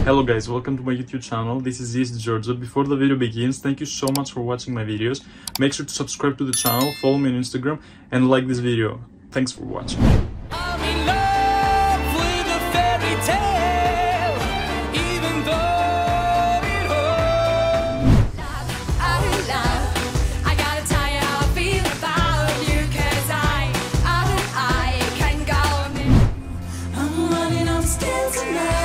Hello guys, welcome to my YouTube channel. This is East Georgia. Before the video begins, thank you so much for watching my videos. Make sure to subscribe to the channel, follow me on Instagram, and like this video. Thanks for watching. I'm in love with a fairy tale, even though it hurts. I gotta tell you how I feel about you, 'cause I can go. I'm running on still tonight.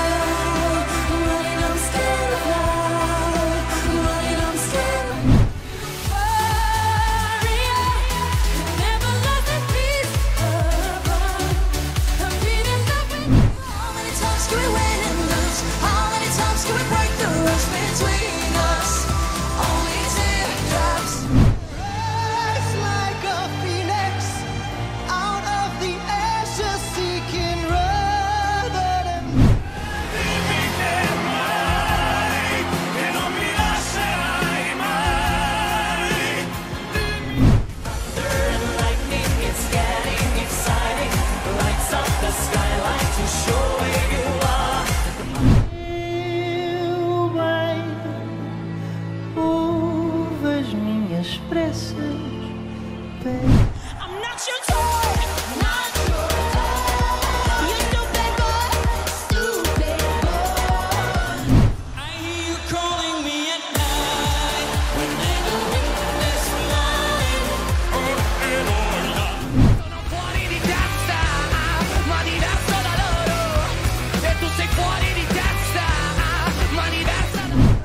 I'm not your toy, not your toy. You stupid boy, stupid boy. I hear you calling me at night when they don't witness line. Sono fuori di testa, ma diverso da loro. E tu sei fuori di testa, ma diversa da loro.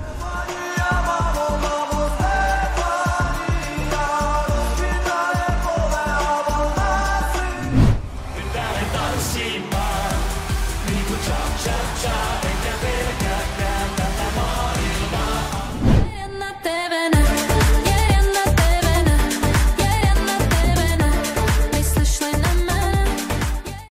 And not